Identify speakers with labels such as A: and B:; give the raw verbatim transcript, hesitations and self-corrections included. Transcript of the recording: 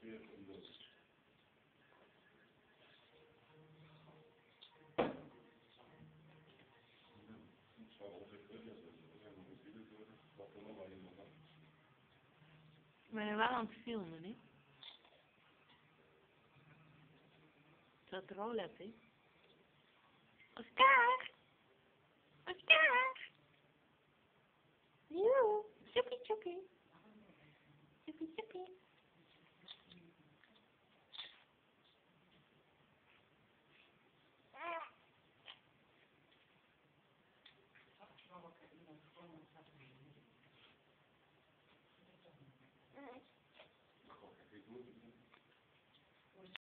A: Vai levar um filme, né? Só trolla, assim. Oscar! Oscar! You! Chupi, chupi. Chupi, chupi.